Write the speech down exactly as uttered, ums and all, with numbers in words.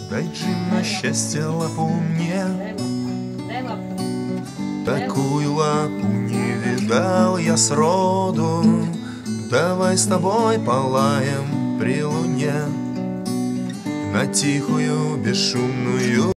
Дай, Джим, на счастье лапу мне. Такую лапу не видал я сроду. Давай с тобой полаем при луне на тихую бесшумную